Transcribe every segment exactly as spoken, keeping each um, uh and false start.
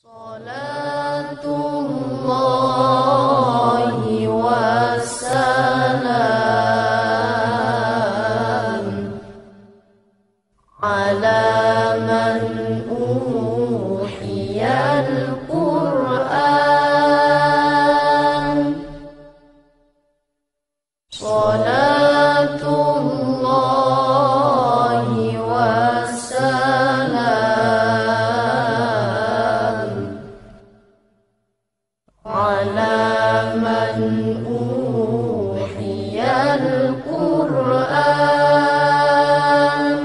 Salatullahi wassalam ala man uhiyal Qur'an. Salatullahi wassalam ala man uhiyal Qur'an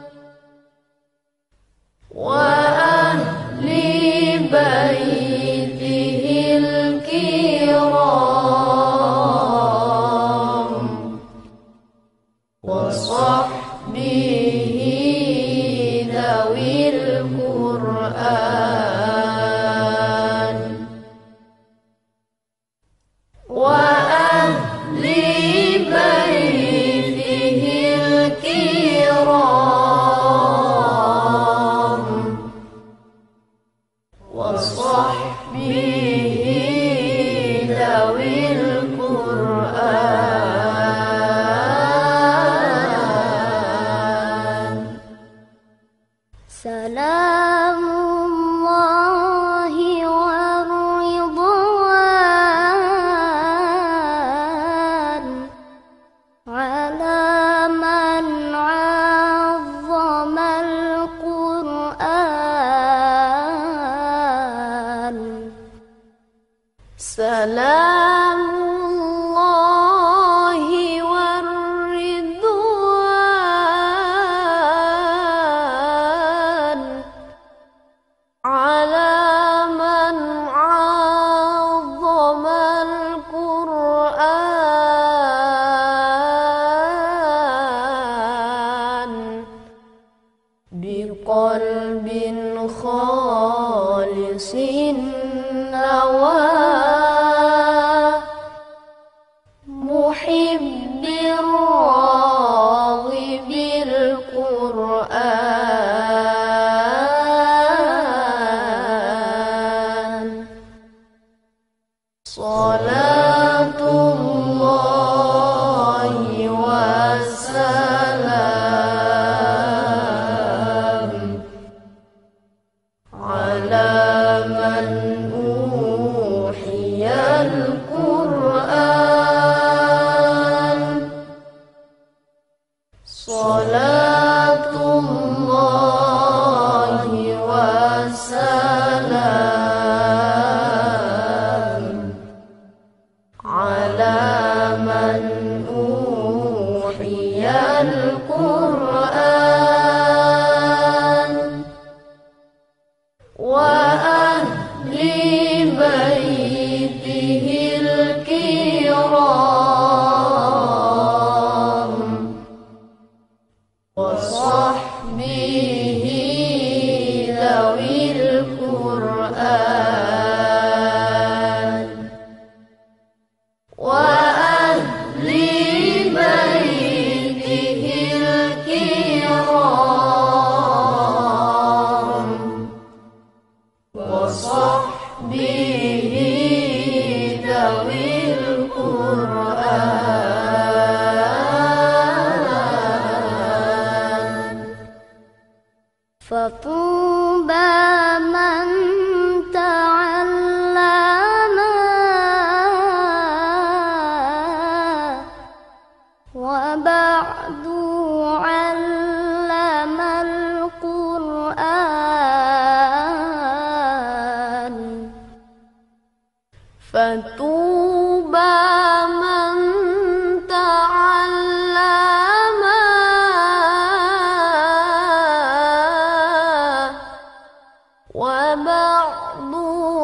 wa ahli baitihil kiram wa sahbihi dawil Qur'an wa ahli baitihil kiram wa sahbihi dawil Qur'an. Salamullahi wa ridwan ala man 'azzama al-Qur'an. Salamullahi wa ridwan ala man 'azzama al-Qur'an biqalbin khalisin nawa muhibbir raghibil Qur'an. Salatullahi wassalam ala man uhiyal Qur'an. Salatullahi wassalam ala man uhiyal Qur'an wa ahli baitihil kiram wa sahbihi dawil Qur'an wa ahli baitihil kiram wa sahbihi dawil Qur'an. Fatuba man ta'allama wa ba'du 'allama al-Qur'an. Fatuba man ta'allama wa ba'du